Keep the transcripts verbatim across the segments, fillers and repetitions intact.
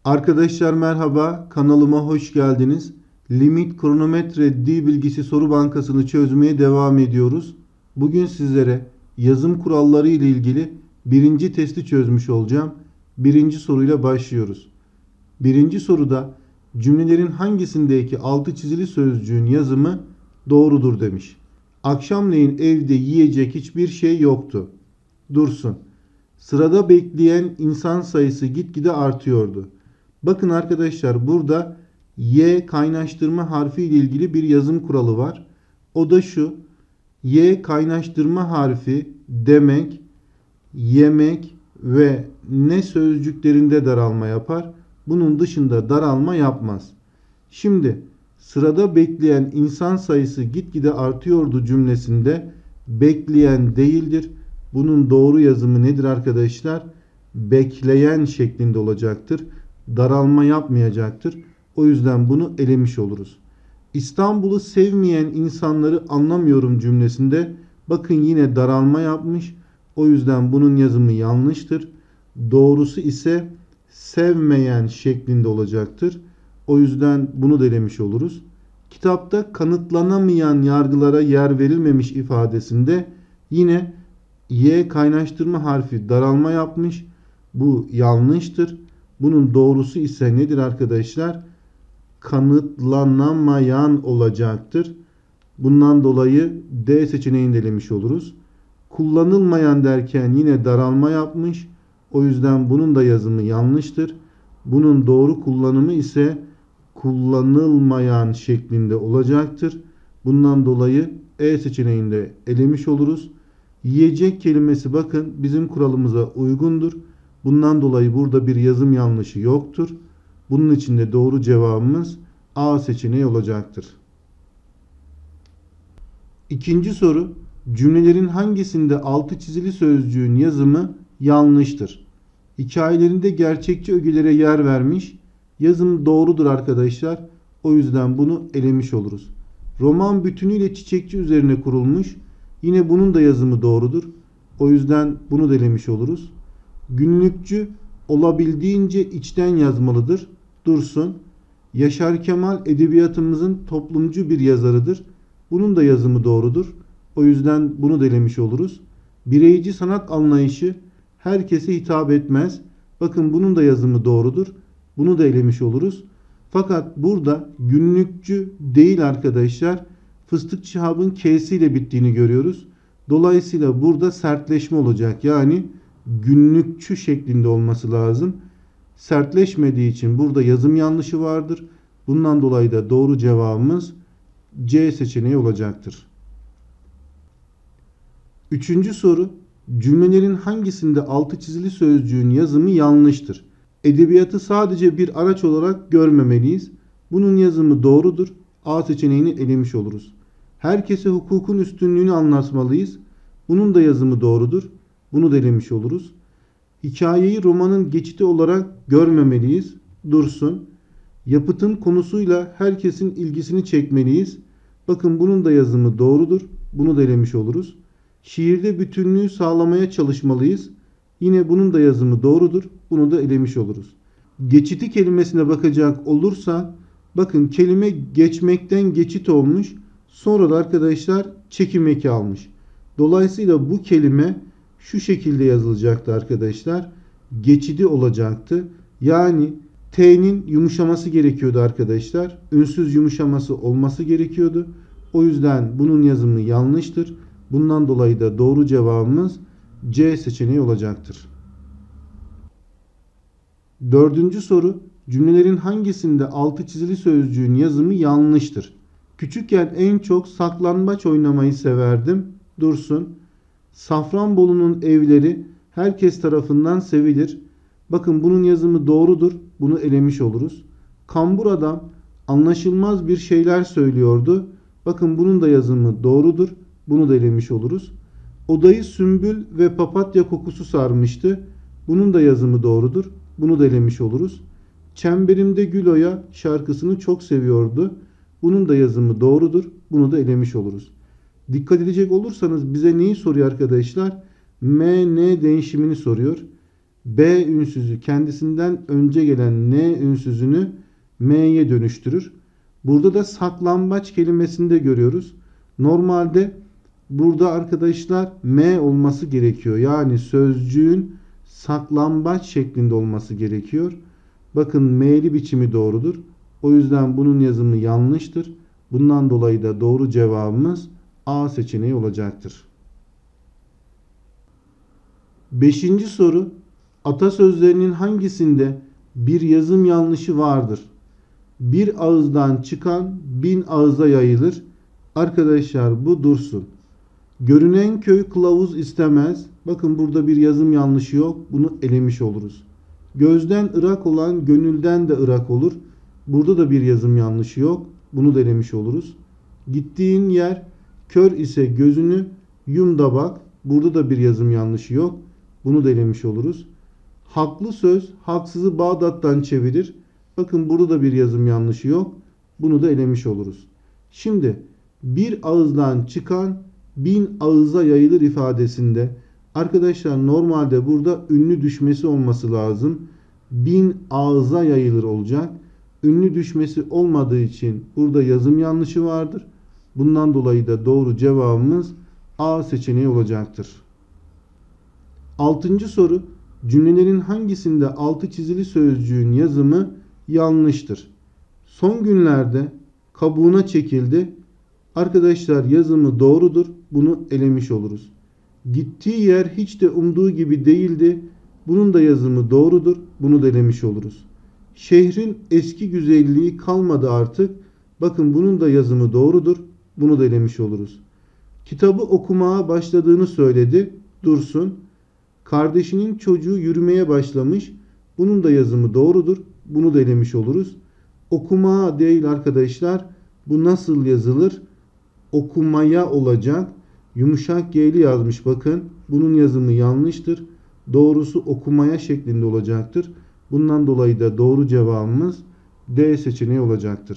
Arkadaşlar merhaba, kanalıma hoş geldiniz. Limit kronometre dil bilgisi soru bankasını çözmeye devam ediyoruz. Bugün sizlere yazım kuralları ile ilgili birinci testi çözmüş olacağım. Birinci soruyla başlıyoruz. Birinci soruda cümlelerin hangisindeki altı çizili sözcüğün yazımı doğrudur demiş. Akşamleyin evde yiyecek hiçbir şey yoktu. Dursun. Sırada bekleyen insan sayısı gitgide artıyordu. Bakın arkadaşlar, burada Y kaynaştırma harfi ile ilgili bir yazım kuralı var. O da şu: Y kaynaştırma harfi demek, yemek ve ne sözcüklerinde daralma yapar. Bunun dışında daralma yapmaz. Şimdi sırada bekleyen insan sayısı gitgide artıyordu cümlesinde bekleyen değildir. Bunun doğru yazımı nedir arkadaşlar? Bekleyen şeklinde olacaktır. Daralma yapmayacaktır. O yüzden bunu elemiş oluruz. İstanbul'u sevmeyen insanları anlamıyorum cümlesinde bakın yine daralma yapmış. O yüzden bunun yazımı yanlıştır. Doğrusu ise sevmeyen şeklinde olacaktır. O yüzden bunu da elemiş oluruz. Kitapta kanıtlanamayan yargılara yer verilmemiş ifadesinde yine Y kaynaştırma harfi daralma yapmış. Bu yanlıştır. Bunun doğrusu ise nedir arkadaşlar? Kanıtlanamayan olacaktır. Bundan dolayı D seçeneğini elemiş oluruz. Kullanılmayan derken yine daralma yapmış. O yüzden bunun da yazımı yanlıştır. Bunun doğru kullanımı ise kullanılmayan şeklinde olacaktır. Bundan dolayı E seçeneğinde elemiş oluruz. Yiyecek kelimesi bakın bizim kuralımıza uygundur. Bundan dolayı burada bir yazım yanlışı yoktur. Bunun için de doğru cevabımız A seçeneği olacaktır. İkinci soru: cümlelerin hangisinde altı çizili sözcüğün yazımı yanlıştır? Hikayelerinde gerçekçi ögelere yer vermiş. Yazım doğrudur arkadaşlar. O yüzden bunu elemiş oluruz. Roman bütünüyle çiçekçi üzerine kurulmuş. Yine bunun da yazımı doğrudur. O yüzden bunu da elemiş oluruz. Günlükçü olabildiğince içten yazmalıdır. Dursun. Yaşar Kemal edebiyatımızın toplumcu bir yazarıdır. Bunun da yazımı doğrudur. O yüzden bunu da elemiş oluruz. Bireyci sanat anlayışı herkese hitap etmez. Bakın bunun da yazımı doğrudur. Bunu da elemiş oluruz. Fakat burada günlükçü değil arkadaşlar. Fıstık Şihab'ın K'si ile bittiğini görüyoruz. Dolayısıyla burada sertleşme olacak. Yani günlükçü şeklinde olması lazım. Sertleşmediği için burada yazım yanlışı vardır. Bundan dolayı da doğru cevabımız C seçeneği olacaktır. Üçüncü soru: cümlelerin hangisinde altı çizili sözcüğün yazımı yanlıştır? Edebiyatı sadece bir araç olarak görmemeliyiz. Bunun yazımı doğrudur. A seçeneğini elemiş oluruz. Herkese hukukun üstünlüğünü anlatmalıyız. Bunun da yazımı doğrudur. Bunu da elemiş oluruz. Hikayeyi romanın geçiti olarak görmemeliyiz. Dursun. Yapıtın konusuyla herkesin ilgisini çekmeliyiz. Bakın bunun da yazımı doğrudur. Bunu da elemiş oluruz. Şiirde bütünlüğü sağlamaya çalışmalıyız. Yine bunun da yazımı doğrudur. Bunu da elemiş oluruz. Geçiti kelimesine bakacak olursa bakın kelime geçmekten geçit olmuş. Sonra da arkadaşlar çekim eki almış. Dolayısıyla bu kelime şu şekilde yazılacaktı arkadaşlar. Geçidi olacaktı. Yani T'nin yumuşaması gerekiyordu arkadaşlar. Ünsüz yumuşaması olması gerekiyordu. O yüzden bunun yazımı yanlıştır. Bundan dolayı da doğru cevabımız C seçeneği olacaktır. Dördüncü soru: cümlelerin hangisinde altı çizili sözcüğün yazımı yanlıştır? Küçükken en çok saklambaç oynamayı severdim. Dursun. Safranbolu'nun evleri herkes tarafından sevilir. Bakın bunun yazımı doğrudur. Bunu elemiş oluruz. Kambur adam anlaşılmaz bir şeyler söylüyordu. Bakın bunun da yazımı doğrudur. Bunu da elemiş oluruz. Odayı sümbül ve papatya kokusu sarmıştı. Bunun da yazımı doğrudur. Bunu da elemiş oluruz. Çemberimde Gül Oya şarkısını çok seviyordu. Bunun da yazımı doğrudur. Bunu da elemiş oluruz. Dikkat edecek olursanız bize neyi soruyor arkadaşlar? M N değişimini soruyor. B ünsüzü kendisinden önce gelen N ünsüzünü M'ye dönüştürür. Burada da saklambaç kelimesini de görüyoruz. Normalde burada arkadaşlar M olması gerekiyor. Yani sözcüğün saklambaç şeklinde olması gerekiyor. Bakın M'li biçimi doğrudur. O yüzden bunun yazımı yanlıştır. Bundan dolayı da doğru cevabımız A seçeneği olacaktır. Beşinci soru. Atasözlerinin hangisinde bir yazım yanlışı vardır? Bir ağızdan çıkan bin ağıza yayılır. Arkadaşlar bu dursun. Görünen köy kılavuz istemez. Bakın burada bir yazım yanlışı yok. Bunu elemiş oluruz. Gözden ırak olan gönülden de ırak olur. Burada da bir yazım yanlışı yok. Bunu da elemiş oluruz. Gittiğin yer kör ise gözünü yum da bak. Burada da bir yazım yanlışı yok. Bunu da elemiş oluruz. Haklı söz haksızı Bağdat'tan çevirir. Bakın burada da bir yazım yanlışı yok. Bunu da elemiş oluruz. Şimdi bir ağızdan çıkan bin ağıza yayılır ifadesinde arkadaşlar normalde burada ünlü düşmesi olması lazım. Bin ağıza yayılır olacak. Ünlü düşmesi olmadığı için burada yazım yanlışı vardır. Bundan dolayı da doğru cevabımız A seçeneği olacaktır. Altıncı soru. Cümlelerin hangisinde altı çizili sözcüğün yazımı yanlıştır? Son günlerde kabuğuna çekildi. Arkadaşlar yazımı doğrudur. Bunu elemiş oluruz. Gittiği yer hiç de umduğu gibi değildi. Bunun da yazımı doğrudur. Bunu da elemiş oluruz. Şehrin eski güzelliği kalmadı artık. Bakın bunun da yazımı doğrudur. Bunu da elemiş oluruz. Kitabı okumaya başladığını söyledi. Dursun. Kardeşinin çocuğu yürümeye başlamış. Bunun da yazımı doğrudur. Bunu da elemiş oluruz. Okumaya değil arkadaşlar. Bu nasıl yazılır? Okumaya olacak. Yumuşak G'li yazmış bakın. Bunun yazımı yanlıştır. Doğrusu okumaya şeklinde olacaktır. Bundan dolayı da doğru cevabımız D seçeneği olacaktır.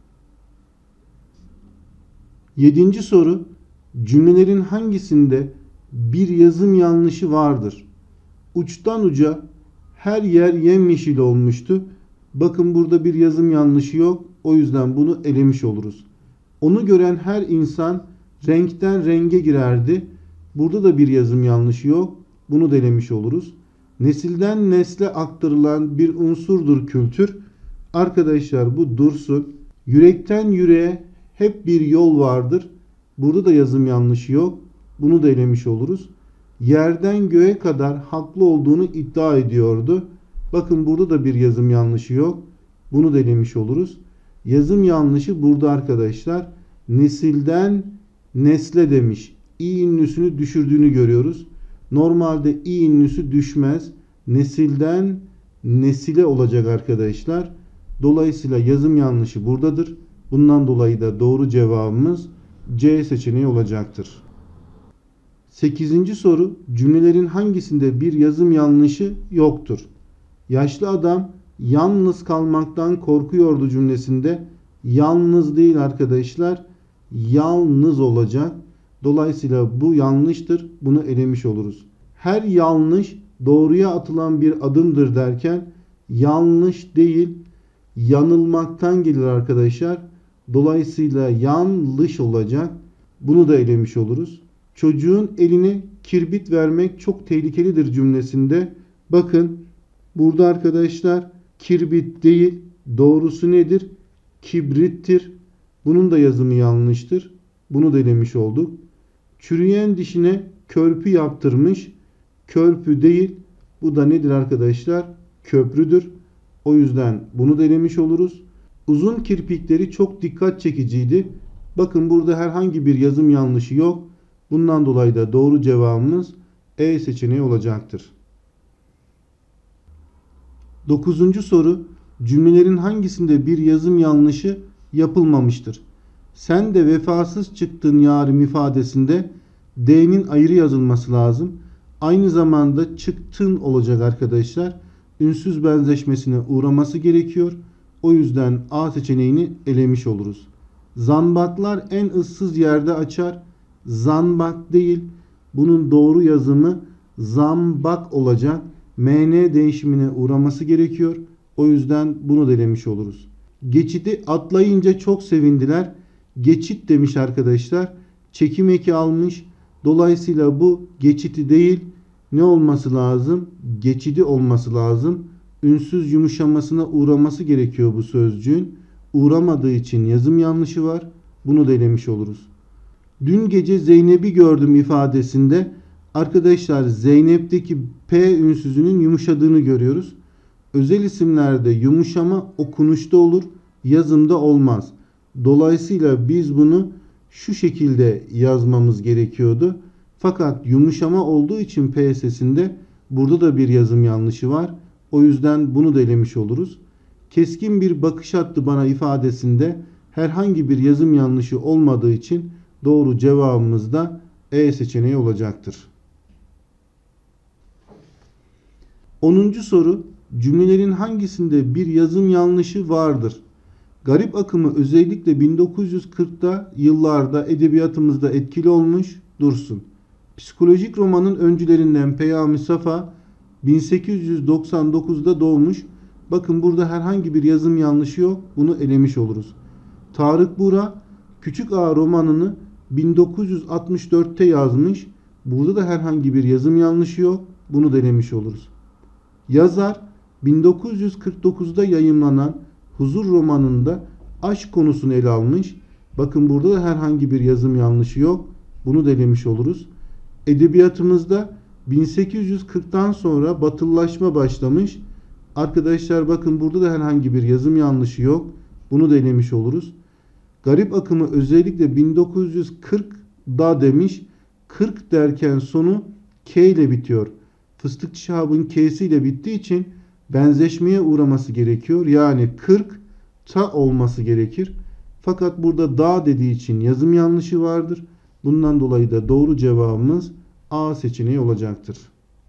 Yedinci soru. Cümlelerin hangisinde bir yazım yanlışı vardır? Uçtan uca her yer yemyeşil olmuştu. Bakın burada bir yazım yanlışı yok. O yüzden bunu elemiş oluruz. Onu gören her insan renkten renge girerdi. Burada da bir yazım yanlışı yok. Bunu da elemiş oluruz. Nesilden nesle aktarılan bir unsurdur kültür. Arkadaşlar bu dursun. Yürekten yüreğe hep bir yol vardır. Burada da yazım yanlışı yok. Bunu da elemiş oluruz. Yerden göğe kadar haklı olduğunu iddia ediyordu. Bakın burada da bir yazım yanlışı yok. Bunu da elemiş oluruz. Yazım yanlışı burada arkadaşlar. Nesilden nesle demiş. İ ünlüsünü düşürdüğünü görüyoruz. Normalde i ünlüsü düşmez. Nesilden nesile olacak arkadaşlar. Dolayısıyla yazım yanlışı buradadır. Bundan dolayı da doğru cevabımız C seçeneği olacaktır. Sekizinci soru. Cümlelerin hangisinde bir yazım yanlışı yoktur? Yaşlı adam yalnız kalmaktan korkuyordu cümlesinde yalnız değil arkadaşlar. Yalnız olacak. Dolayısıyla bu yanlıştır. Bunu elemiş oluruz. Her yanlış doğruya atılan bir adımdır derken yanlış değil yanılmaktan gelir arkadaşlar. Dolayısıyla yanlış olacak. Bunu da elemiş oluruz. Çocuğun eline kirbit vermek çok tehlikelidir cümlesinde. Bakın burada arkadaşlar kirbit değil doğrusu nedir? Kibrittir. Bunun da yazımı yanlıştır. Bunu da elemiş olduk. Çürüyen dişine körpü yaptırmış. Körpü değil. Bu da nedir arkadaşlar? Köprüdür. O yüzden bunu da elemiş oluruz. Uzun kirpikleri çok dikkat çekiciydi. Bakın burada herhangi bir yazım yanlışı yok. Bundan dolayı da doğru cevabımız E seçeneği olacaktır. Dokuzuncu soru. Cümlelerin hangisinde bir yazım yanlışı yapılmamıştır? Sen de vefasız çıktın yarim ifadesinde D'nin ayrı yazılması lazım. Aynı zamanda çıktın olacak arkadaşlar. Ünsüz benzeşmesine uğraması gerekiyor. O yüzden A seçeneğini elemiş oluruz. Zambaklar en ıssız yerde açar. Zambak değil. Bunun doğru yazımı zambak olacak. M N değişimine uğraması gerekiyor. O yüzden bunu da elemiş oluruz. Geçidi atlayınca çok sevindiler. Geçit demiş arkadaşlar. Çekim eki almış. Dolayısıyla bu geçiti değil, ne olması lazım? Geçidi olması lazım. Ünsüz yumuşamasına uğraması gerekiyor bu sözcüğün. Uğramadığı için yazım yanlışı var. Bunu da elemiş oluruz. Dün gece Zeynep'i gördüm ifadesinde arkadaşlar Zeynep'teki P ünsüzünün yumuşadığını görüyoruz. Özel isimlerde yumuşama okunuşta olur, yazımda olmaz. Dolayısıyla biz bunu şu şekilde yazmamız gerekiyordu. Fakat yumuşama olduğu için P sesinde burada da bir yazım yanlışı var. O yüzden bunu da elemiş oluruz. Keskin bir bakış attı bana ifadesinde herhangi bir yazım yanlışı olmadığı için doğru cevabımız da E seçeneği olacaktır. onuncu soru. Cümlelerin hangisinde bir yazım yanlışı vardır? Garip akımı özellikle bin dokuz yüz kırkta yıllarda edebiyatımızda etkili olmuş. Dursun. Psikolojik romanın öncülerinden Peyami Safa bin sekiz yüz doksan dokuzda doğmuş. Bakın burada herhangi bir yazım yanlışı yok. Bunu elemiş oluruz. Tarık Buğra Küçük Ağa romanını bin dokuz yüz altmış dörtte yazmış. Burada da herhangi bir yazım yanlışı yok. Bunu da elemiş oluruz. Yazar bin dokuz yüz kırk dokuzda yayımlanan Huzur romanında aşk konusunu ele almış. Bakın burada da herhangi bir yazım yanlışı yok. Bunu da elemiş oluruz. Edebiyatımızda bin sekiz yüz kırktan sonra batılılaşma başlamış. Arkadaşlar bakın burada da herhangi bir yazım yanlışı yok. Bunu da elemiş oluruz. Garip akımı özellikle bin dokuz yüz kırkda demiş. kırk derken sonu K ile bitiyor. Fıstıkçı Şahab'ın K'si ile bittiği için benzeşmeye uğraması gerekiyor. Yani kırk ta olması gerekir. Fakat burada da dediği için yazım yanlışı vardır. Bundan dolayı da doğru cevabımız A seçeneği olacaktır.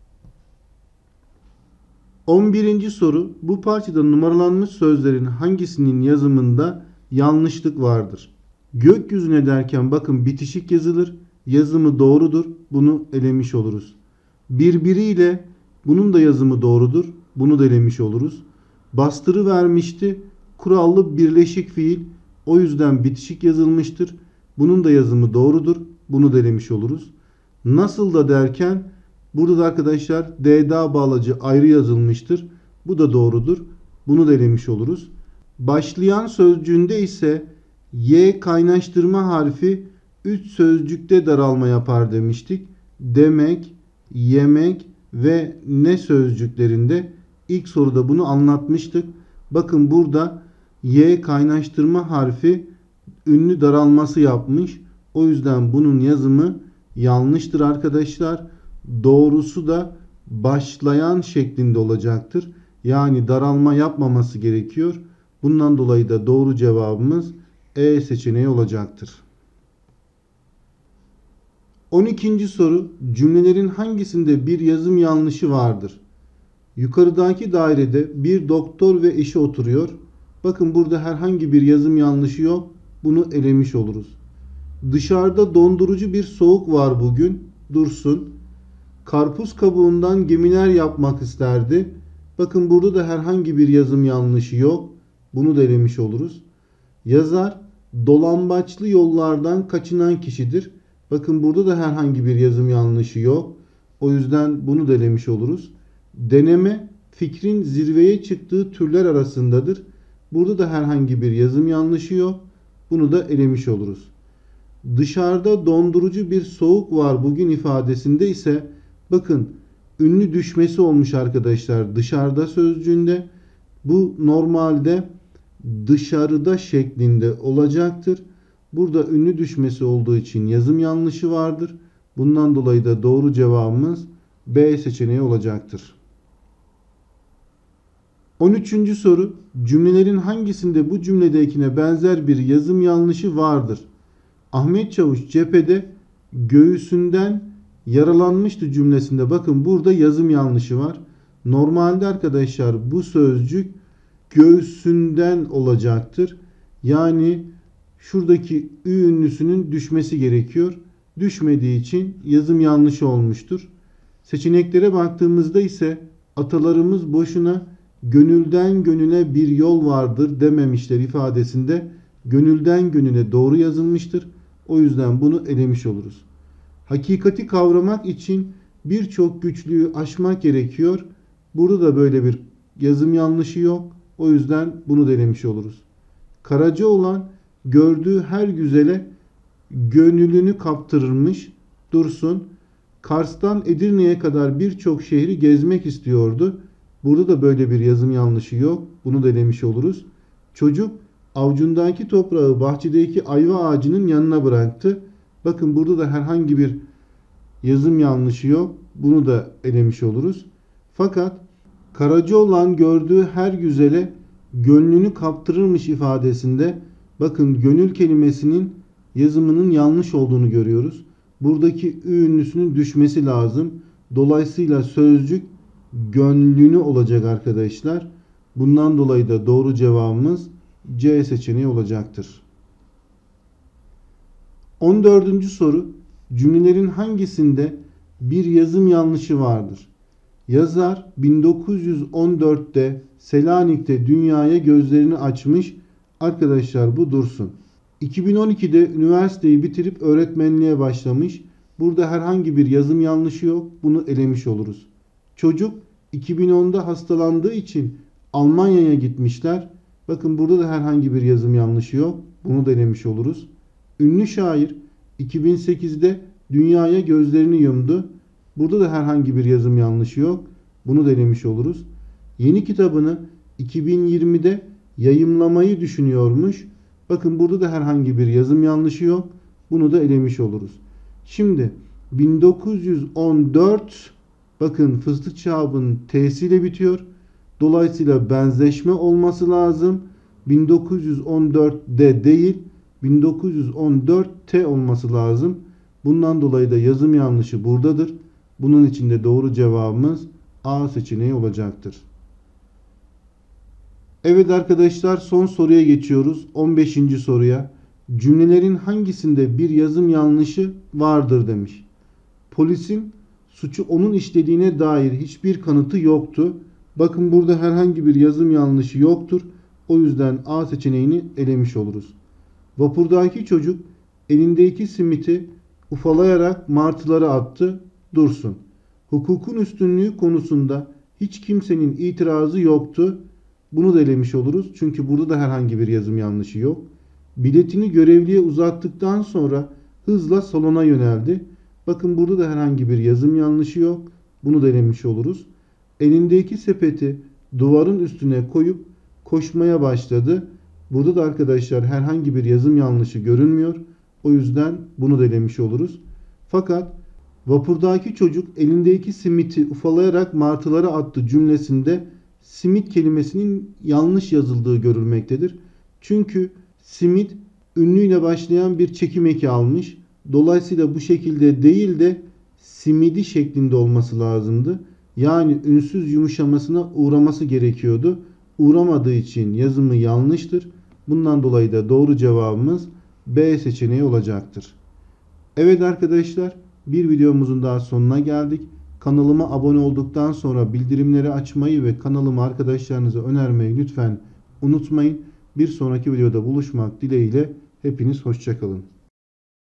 on birinci soru. Bu parçada numaralanmış sözlerin hangisinin yazımında yanlışlık vardır? Gökyüzüne derken bakın bitişik yazılır. Yazımı doğrudur. Bunu elemiş oluruz. Birbiriyle bunun da yazımı doğrudur. Bunu da elemiş oluruz. Bastırı vermişti. Kurallı birleşik fiil. O yüzden bitişik yazılmıştır. Bunun da yazımı doğrudur. Bunu da elemiş oluruz. Nasıl da derken burada da arkadaşlar D'da bağlacı ayrı yazılmıştır. Bu da doğrudur. Bunu da elemiş oluruz. Başlayan sözcüğünde ise Y kaynaştırma harfi üç sözcükte daralma yapar demiştik. Demek, yemek ve ne sözcüklerinde ilk soruda bunu anlatmıştık. Bakın burada Y kaynaştırma harfi ünlü daralması yapmış. O yüzden bunun yazımı yanlıştır arkadaşlar. Doğrusu da başlayan şeklinde olacaktır. Yani daralma yapmaması gerekiyor. Bundan dolayı da doğru cevabımız E seçeneği olacaktır. on ikinci soru. Cümlelerin hangisinde bir yazım yanlışı vardır? Yukarıdaki dairede bir doktor ve eşi oturuyor. Bakın burada herhangi bir yazım yanlışı yok. Bunu elemiş oluruz. Dışarıda dondurucu bir soğuk var bugün. Dursun. Karpuz kabuğundan gemiler yapmak isterdi. Bakın burada da herhangi bir yazım yanlışı yok. Bunu da elemiş oluruz. Yazar dolambaçlı yollardan kaçınan kişidir. Bakın burada da herhangi bir yazım yanlışı yok. O yüzden bunu da elemiş oluruz. Deneme fikrin zirveye çıktığı türler arasındadır. Burada da herhangi bir yazım yanlışı yok. Bunu da elemiş oluruz. Dışarıda dondurucu bir soğuk var bugün ifadesinde ise bakın ünlü düşmesi olmuş arkadaşlar dışarıda sözcüğünde. Bu normalde dışarıda şeklinde olacaktır. Burada ünlü düşmesi olduğu için yazım yanlışı vardır. Bundan dolayı da doğru cevabımız B seçeneği olacaktır. on üçüncü soru. Cümlelerin hangisinde bu cümledekine benzer bir yazım yanlışı vardır? Ahmet Çavuş cephede göğsünden yaralanmıştı cümlesinde. Bakın burada yazım yanlışı var. Normalde arkadaşlar bu sözcük göğsünden olacaktır. Yani şuradaki ü ünlüsünün düşmesi gerekiyor. Düşmediği için yazım yanlışı olmuştur. Seçeneklere baktığımızda ise Atalarımız boşuna gönülden gönüle bir yol vardır dememişler ifadesinde gönülden gönüle doğru yazılmıştır. O yüzden bunu elemiş oluruz. Hakikati kavramak için birçok güçlüğü aşmak gerekiyor. Burada da böyle bir yazım yanlışı yok. O yüzden bunu da elemiş oluruz. Karaca olan gördüğü her güzele gönlünü kaptırırmış. Dursun. Kars'tan Edirne'ye kadar birçok şehri gezmek istiyordu. Burada da böyle bir yazım yanlışı yok. Bunu da elemiş oluruz. Çocuk avucundaki toprağı bahçedeki ayva ağacının yanına bıraktı. Bakın burada da herhangi bir yazım yanlışı yok. Bunu da elemiş oluruz. Fakat karaca olan gördüğü her güzele gönlünü kaptırırmış ifadesinde bakın gönül kelimesinin yazımının yanlış olduğunu görüyoruz. Buradaki ü ünlüsünün düşmesi lazım. Dolayısıyla sözcük gönlünü olacak arkadaşlar. Bundan dolayı da doğru cevabımız C seçeneği olacaktır. on dördüncü soru. Cümlelerin hangisinde bir yazım yanlışı vardır? Yazar bin dokuz yüz on dörtte Selanik'te dünyaya gözlerini açmış. Arkadaşlar bu dursun. iki bin on ikide üniversiteyi bitirip öğretmenliğe başlamış. Burada herhangi bir yazım yanlışı yok. Bunu elemiş oluruz. Çocuk iki bin onda hastalandığı için Almanya'ya gitmişler. Bakın burada da herhangi bir yazım yanlışı yok. Bunu da elemiş oluruz. Ünlü şair iki bin sekizde dünyaya gözlerini yumdu. Burada da herhangi bir yazım yanlışı yok. Bunu da elemiş oluruz. Yeni kitabını iki bin yirmide yayımlamayı düşünüyormuş. Bakın burada da herhangi bir yazım yanlışı yok. Bunu da elemiş oluruz. Şimdi bin dokuz yüz on dört bakın fıstık çağının t'siyle bitiyor. Dolayısıyla benzeşme olması lazım. bin dokuz yüz on dört'de değil bin dokuz yüz on dört t olması lazım. Bundan dolayı da yazım yanlışı buradadır. Bunun için de doğru cevabımız A seçeneği olacaktır. Evet arkadaşlar son soruya geçiyoruz. on beşinci soruya. Cümlelerin hangisinde bir yazım yanlışı vardır demiş. Polisin suçu onun işlediğine dair hiçbir kanıtı yoktu. Bakın burada herhangi bir yazım yanlışı yoktur. O yüzden A seçeneğini elemiş oluruz. Vapurdaki çocuk elindeki simiti ufalayarak martılara attı. Dursun. Hukukun üstünlüğü konusunda hiç kimsenin itirazı yoktu. Bunu da elemiş oluruz. Çünkü burada da herhangi bir yazım yanlışı yok. Biletini görevliye uzattıktan sonra hızla salona yöneldi. Bakın burada da herhangi bir yazım yanlışı yok. Bunu da elemiş oluruz. Elindeki sepeti duvarın üstüne koyup koşmaya başladı. Burada da arkadaşlar herhangi bir yazım yanlışı görünmüyor. O yüzden bunu da elemiş oluruz. Fakat vapurdaki çocuk elindeki simiti ufalayarak martılara attı cümlesinde simit kelimesinin yanlış yazıldığı görülmektedir. Çünkü simit ünlüyle başlayan bir çekim eki almış. Dolayısıyla bu şekilde değil de simidi şeklinde olması lazımdı. Yani ünsüz yumuşamasına uğraması gerekiyordu. Uğramadığı için yazımı yanlıştır. Bundan dolayı da doğru cevabımız B seçeneği olacaktır. Evet arkadaşlar, bir videomuzun daha sonuna geldik. Kanalıma abone olduktan sonra bildirimleri açmayı ve kanalımı arkadaşlarınıza önermeyi lütfen unutmayın. Bir sonraki videoda buluşmak dileğiyle hepiniz hoşça kalın.